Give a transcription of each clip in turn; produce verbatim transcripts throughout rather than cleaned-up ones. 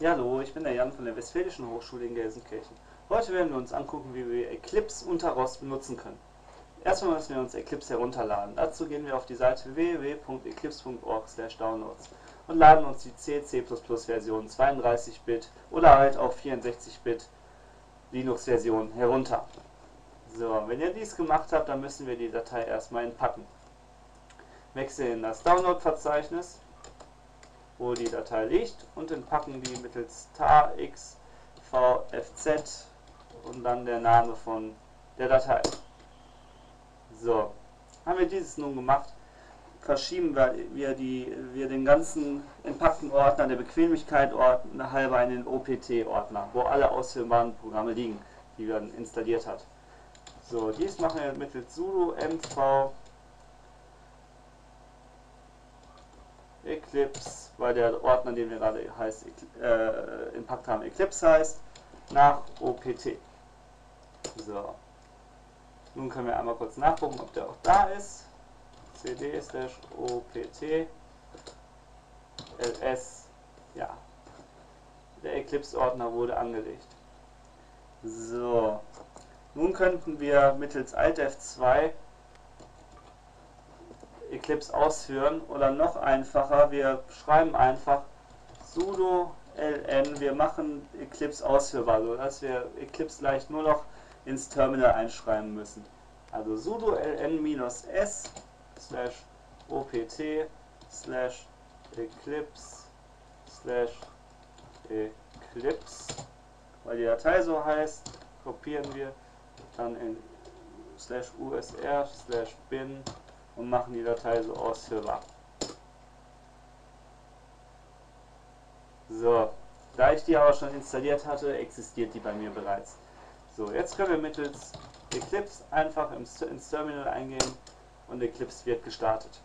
Ja, hallo, ich bin der Jan von der Westfälischen Hochschule in Gelsenkirchen. Heute werden wir uns angucken, wie wir Eclipse unter ROS benutzen können. Erstmal müssen wir uns Eclipse herunterladen. Dazu gehen wir auf die Seite w w w punkt eclipse punkt org slash downloads und laden uns die C C plus plus Version zweiunddreißig Bit oder halt auch vierundsechzig Bit Linux Version herunter. So, wenn ihr dies gemacht habt, dann müssen wir die Datei erstmal entpacken. Wechseln in das Download-Verzeichnis, wo die Datei liegt, und entpacken die mittels tar x v f z und dann der Name von der Datei. So, haben wir dieses nun gemacht, verschieben wir, die, wir den ganzen entpackten Ordner der Bequemlichkeit Ordner halber in den O P T-Ordner, wo alle ausführbaren Programme liegen, die man installiert hat. So, dies machen wir mittels sudo mv Eclipse, weil der Ordner, den wir gerade heißt, äh, entpackt haben, Eclipse heißt, nach O P T. So. Nun können wir einmal kurz nachgucken, ob der auch da ist. cd slash opt ls. Ja. Der Eclipse-Ordner wurde angelegt. So. Nun könnten wir mittels alt F zwei Eclipse ausführen, oder noch einfacher, wir schreiben einfach sudo ln, wir machen Eclipse ausführbar, sodass wir Eclipse gleich nur noch ins Terminal einschreiben müssen. Also sudo ln-s slash opt slash eclipse slash eclipse, weil die Datei so heißt, kopieren wir dann in slash usr slash bin und machen die Datei so ausführbar. So, da ich die aber schon installiert hatte, existiert die bei mir bereits. So, jetzt können wir mittels Eclipse einfach ins Terminal eingehen und Eclipse wird gestartet.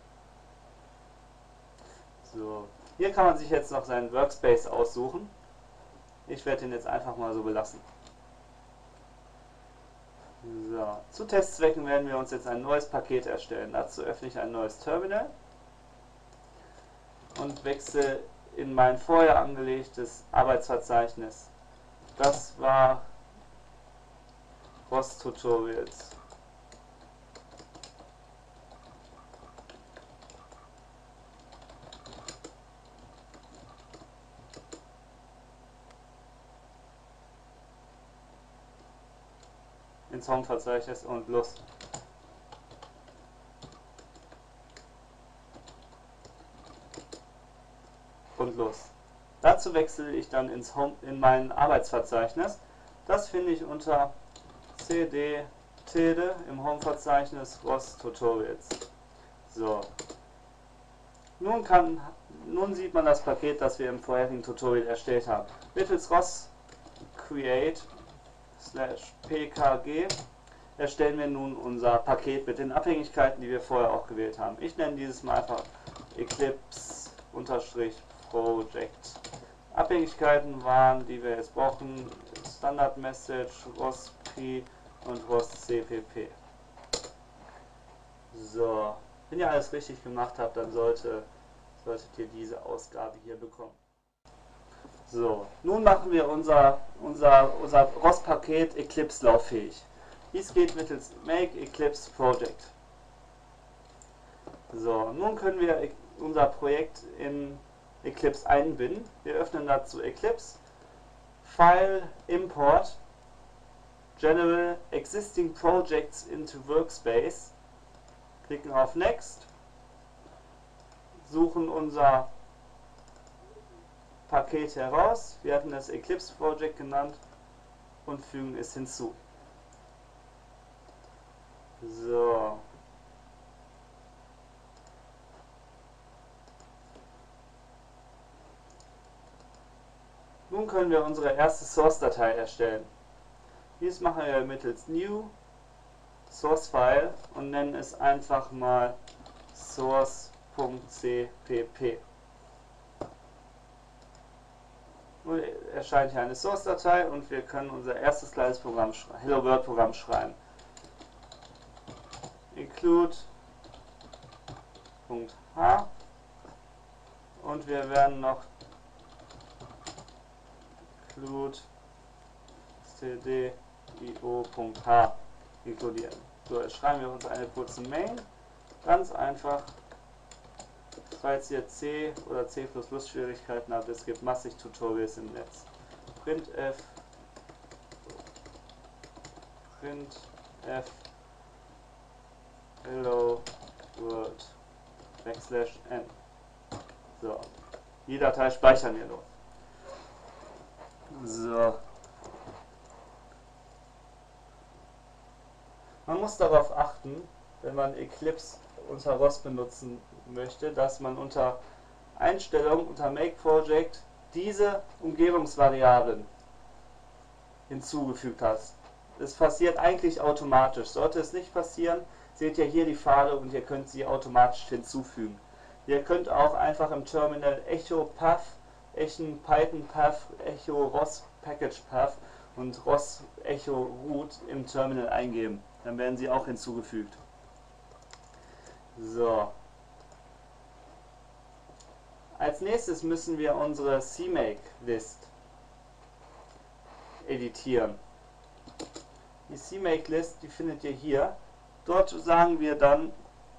So, hier kann man sich jetzt noch seinen Workspace aussuchen. Ich werde den jetzt einfach mal so belassen. So, zu Testzwecken werden wir uns jetzt ein neues Paket erstellen. Dazu öffne ich ein neues Terminal und wechsle in mein vorher angelegtes Arbeitsverzeichnis. Das war ROS Tutorials. Ins Home-Verzeichnis und los. Und los. Dazu wechsle ich dann ins Home, in mein Arbeitsverzeichnis. Das finde ich unter cd tilde im Home-Verzeichnis ROS Tutorials. So. Nun, kann, nun sieht man das Paket, das wir im vorherigen Tutorial erstellt haben. Mittels ROS create slash pkg erstellen wir nun unser Paket mit den Abhängigkeiten, die wir vorher auch gewählt haben. Ich nenne dieses mal einfach Eclipse-Project. Abhängigkeiten waren, die wir jetzt brauchen, Standard Message, ROS-P und ROS-C P P. So, wenn ihr alles richtig gemacht habt, dann sollte, solltet ihr diese Ausgabe hier bekommen. So, nun machen wir unser, unser, unser ROS-Paket Eclipse lauffähig. Dies geht mittels Make Eclipse Project. So, nun können wir unser Projekt in Eclipse einbinden. Wir öffnen dazu Eclipse, File, Import, General, Existing Projects into Workspace, klicken auf Next, suchen unser Paket heraus, wir hatten das Eclipse Project genannt, und fügen es hinzu. So. Nun können wir unsere erste Source-Datei erstellen. Dies machen wir mittels New Source File und nennen es einfach mal source.cpp. Nun erscheint hier eine Source-Datei und wir können unser erstes kleines Programm, Hello World Programm schreiben. Include.h und wir werden noch include stdio.h inkludieren. So, jetzt schreiben wir uns eine kurze Main. Ganz einfach. Falls ihr C oder C plus plus Schwierigkeiten habt, es gibt massig Tutorials im Netz. Printf printf hello world backslash n. So, die Datei speichern wir nur. So. Man muss darauf achten, wenn man Eclipse unter R O S benutzen möchte, dass man unter Einstellungen, unter Make Project, diese Umgebungsvariablen hinzugefügt hat. Das passiert eigentlich automatisch. Sollte es nicht passieren, seht ihr hier die Pfade und ihr könnt sie automatisch hinzufügen. Ihr könnt auch einfach im Terminal echo path, echo python path, echo R O S package path und R O S echo root im Terminal eingeben. Dann werden sie auch hinzugefügt. So. Als nächstes müssen wir unsere C M A K List editieren. Die C M A K List, die findet ihr hier. Dort sagen wir dann,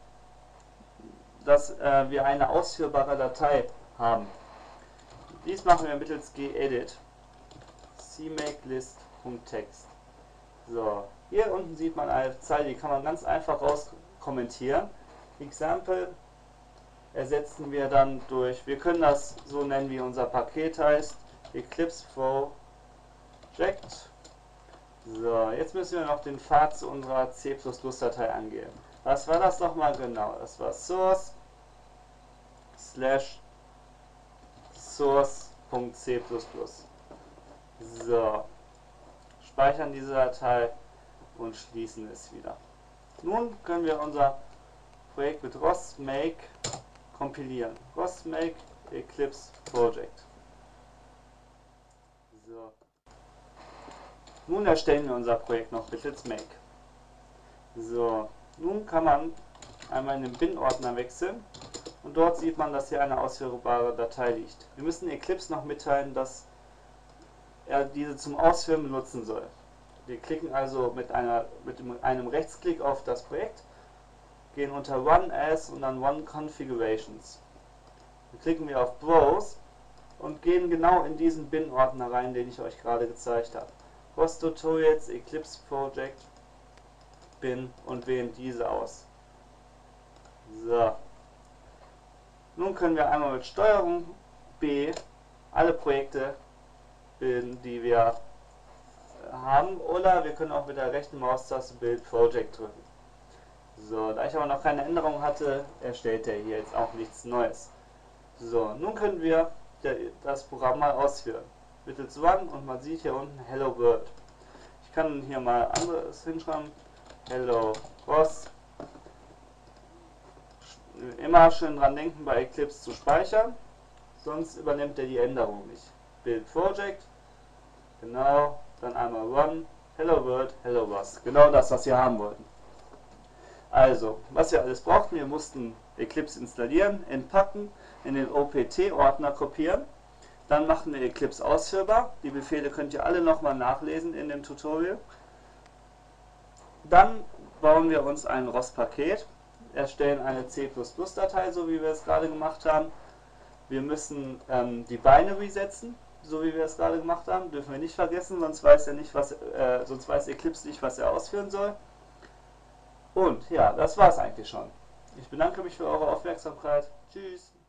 dass äh, wir eine ausführbare Datei haben. Dies machen wir mittels gedit cmakelist.text. So, hier unten sieht man eine Zeile, die kann man ganz einfach raus kommentieren. Example ersetzen wir dann durch, wir können das so nennen, wie unser Paket heißt, Eclipse Project. So, jetzt müssen wir noch den Pfad zu unserer C plus plus Datei angeben. Was war das nochmal genau? Das war source slash source.c plus plus. So, speichern diese Datei und schließen es wieder. Nun können wir unser Projekt mit R O S make kompilieren. R O S make Eclipse Project. So. Nun erstellen wir unser Projekt noch mittels make. So, nun kann man einmal in den Bin-Ordner wechseln und dort sieht man, dass hier eine ausführbare Datei liegt. Wir müssen Eclipse noch mitteilen, dass er diese zum Ausführen benutzen soll. Wir klicken also mit, einer, mit einem Rechtsklick auf das Projekt, gehen unter Run As und dann Run Configurations. Dann klicken wir auf Browse und gehen genau in diesen Bin-Ordner rein, den ich euch gerade gezeigt habe. R O S Tutorials, Eclipse Project, Bin und wählen diese aus. So. Nun können wir einmal mit Steuerung B alle Projekte bilden, die wir haben, oder wir können auch mit der rechten Maustaste Build Project drücken. So, da ich aber noch keine Änderung hatte, erstellt er hier jetzt auch nichts Neues. So, nun können wir das Programm mal ausführen. Mittels Run und man sieht hier unten Hello World. Ich kann hier mal anderes hinschreiben. Hello R O S. Immer schön dran denken, bei Eclipse zu speichern, sonst übernimmt er die Änderung nicht. Build Project, genau, dann einmal Run, Hello World, Hello R O S. Genau das, was wir haben wollten. Also, was wir alles brauchten, wir mussten Eclipse installieren, entpacken, in den O P T-Ordner kopieren, dann machen wir Eclipse ausführbar. Die Befehle könnt ihr alle nochmal nachlesen in dem Tutorial. Dann bauen wir uns ein R O S-Paket, erstellen eine C plus plus Datei, so wie wir es gerade gemacht haben. Wir müssen ähm, die Binary setzen, so wie wir es gerade gemacht haben. Dürfen wir nicht vergessen, sonst weiß er nicht, was, äh, sonst weiß Eclipse nicht, was er ausführen soll. Und ja, das war es eigentlich schon. Ich bedanke mich für eure Aufmerksamkeit. Tschüss.